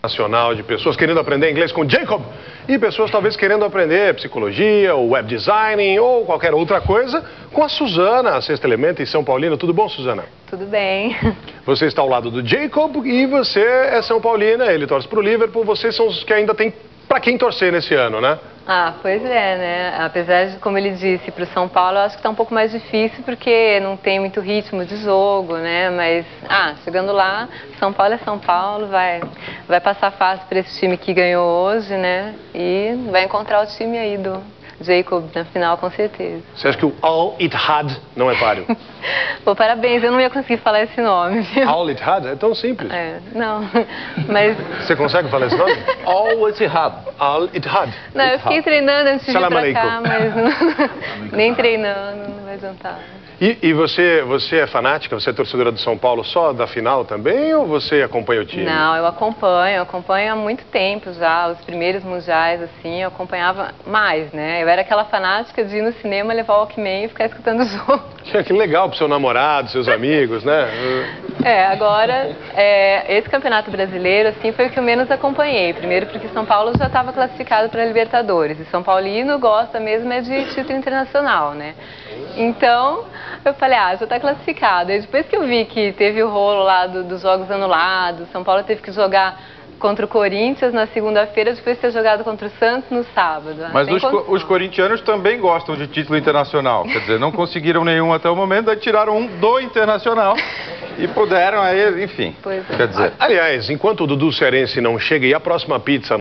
Nacional de pessoas querendo aprender inglês com Jacob e pessoas talvez querendo aprender psicologia ou web design ou qualquer outra coisa com a Suzana, a Sexto Elemento em São Paulino. Tudo bom, Suzana? Tudo bem. Você está ao lado do Jacob e você é São Paulina, ele torce para o Liverpool, vocês são os que ainda tem para quem torcer nesse ano, né? Ah, pois é, né? Apesar de, como ele disse, para o São Paulo, eu acho que está um pouco mais difícil porque não tem muito ritmo de jogo, né? Mas, chegando lá, São Paulo é São Paulo, vai passar fácil para esse time que ganhou hoje, né? E vai encontrar o time aí do Jacob na final, com certeza. Você acha que o Al-Ittihad não é páreo? Pô, parabéns, eu não ia conseguir falar esse nome, viu? Al-Ittihad? É tão simples. É, não, mas... Você consegue falar esse nome? Al-Ittihad. Al-Ittihad. Não, eu fiquei treinando antes de vir pra cá, mas não... nem treinando, não vai adiantar. E você é fanática? Você é torcedora do São Paulo só da final também ou você acompanha o time? Não, eu acompanho há muito tempo já, os primeiros mundiais, assim, eu acompanhava mais, né? Eu era aquela fanática de ir no cinema, levar o Walkman e ficar escutando o jogo. Que legal pro seu namorado, seus amigos, né? Agora, esse campeonato brasileiro, assim, foi o que eu menos acompanhei. Primeiro porque São Paulo já estava classificado para a Libertadores e São Paulino gosta mesmo de título internacional, né? Então, eu falei, já está classificado. E depois que eu vi que teve o rolo lá dos jogos anulados, São Paulo teve que jogar contra o Corinthians na segunda-feira, depois de ter jogado contra o Santos no sábado. Mas os corintianos também gostam de título internacional. Quer dizer, não conseguiram nenhum até o momento, aí tiraram um do Internacional e puderam aí, enfim. Pois é. Quer dizer... Aliás, enquanto o Dudu Cearense não chega e a próxima pizza